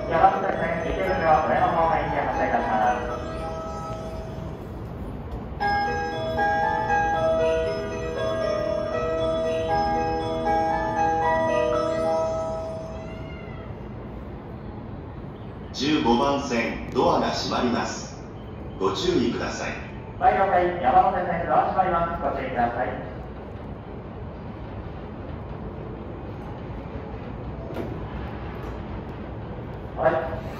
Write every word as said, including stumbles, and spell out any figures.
山手線池袋上野方面へ発車いたします。 じゅうごばん線ドアが閉まります。ご注意ください。 はい、了解。山手線ドア閉まります。ご注意ください。はい。